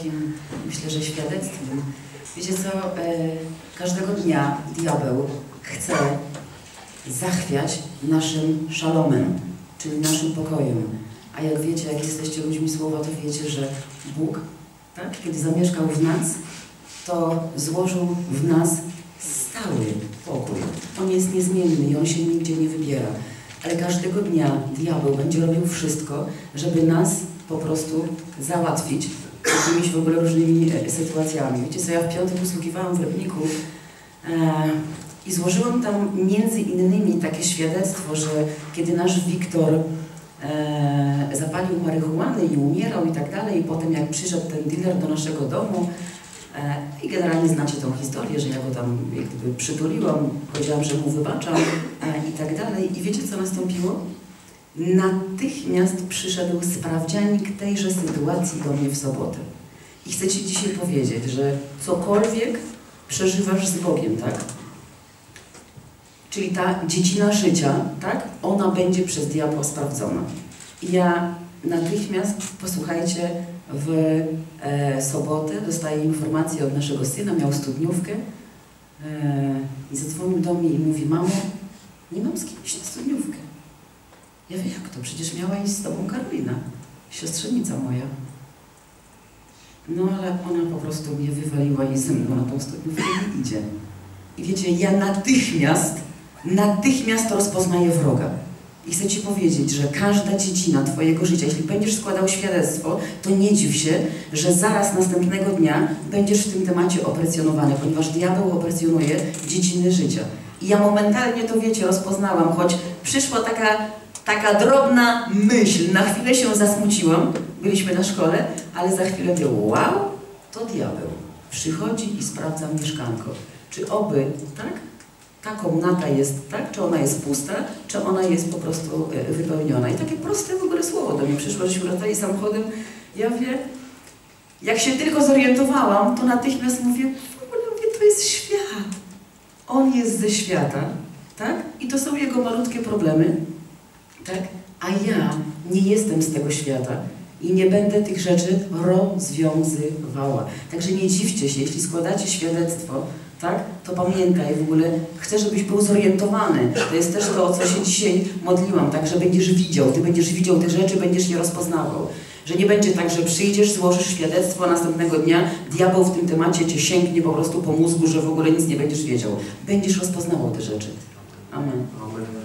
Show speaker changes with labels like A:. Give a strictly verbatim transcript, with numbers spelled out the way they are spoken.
A: takim, myślę, że świadectwem. Wiecie co, e, każdego dnia diabeł chce zachwiać naszym szalomem, czyli naszym pokojem. A jak wiecie, jak jesteście ludźmi słowa, to wiecie, że Bóg, tak, kiedy zamieszkał w nas, to złożył w nas stały pokój. On jest niezmienny i on się nigdzie nie wybiera. Ale każdego dnia diabeł będzie robił wszystko, żeby nas po prostu załatwić jakimiś w ogóle różnymi sytuacjami. Wiecie co, ja w piątek usługiwałam w Rybniku e, i złożyłam tam między innymi takie świadectwo, że kiedy nasz Wiktor e, zapalił marihuanę i umierał i tak dalej, i potem jak przyszedł ten dealer do naszego domu, e, i generalnie znacie tą historię, że ja go tam jak gdyby przytuliłam, powiedziałam, że mu wybaczam e, i tak dalej. I wiecie co nastąpiło? Natychmiast przyszedł sprawdzianik tejże sytuacji do mnie w sobotę. I chcę Ci dzisiaj powiedzieć, że cokolwiek przeżywasz z Bogiem, tak? Czyli ta dziedzina życia, tak? Ona będzie przez diabła sprawdzona. I ja natychmiast, posłuchajcie, w e, sobotę dostaję informację od naszego syna, miał studniówkę e, i zadzwonił do mnie i mówi: mamo, nie mam z kim iść na studniówkę. Ja wiem, jak to? Przecież miała iść z tobą Karolina, siostrzenica moja. No ale ona po prostu mnie wywaliła i ze mną na tą studniówkę nie idzie. I wiecie, ja natychmiast, natychmiast rozpoznaję wroga. I chcę Ci powiedzieć, że każda dziedzina Twojego życia, jeśli będziesz składał świadectwo, to nie dziw się, że zaraz następnego dnia będziesz w tym temacie opresjonowany, ponieważ diabeł opresjonuje dziedziny życia. I ja momentalnie to, wiecie, rozpoznałam, choć przyszła taka, taka drobna myśl, na chwilę się zasmuciłam, byliśmy na szkole, ale za chwilę mówię: wow, to diabeł. Przychodzi i sprawdza mieszkanko. Czy oby, tak? Ta komnata jest, tak? Czy ona jest pusta, czy ona jest po prostu wypełniona. I takie proste w ogóle słowo do mnie przyszło, żeśmy wracali samochodem. Ja mówię, jak się tylko zorientowałam, to natychmiast mówię, w ogóle mówię, to jest świat. On jest ze świata, tak? I to są jego malutkie problemy, tak? A ja nie jestem z tego świata i nie będę tych rzeczy rozwiązywała. Także nie dziwcie się, jeśli składacie świadectwo, tak? To pamiętaj, w ogóle chcę, żebyś był zorientowany. To jest też to, o co się dzisiaj modliłam, tak? Że będziesz widział, Ty będziesz widział te rzeczy, będziesz je rozpoznawał. Że nie będzie tak, że przyjdziesz, złożysz świadectwo, a następnego dnia diabeł w tym temacie Cię sięgnie po prostu po mózgu, że w ogóle nic nie będziesz wiedział. Będziesz rozpoznawał te rzeczy. Amen.
B: Amen.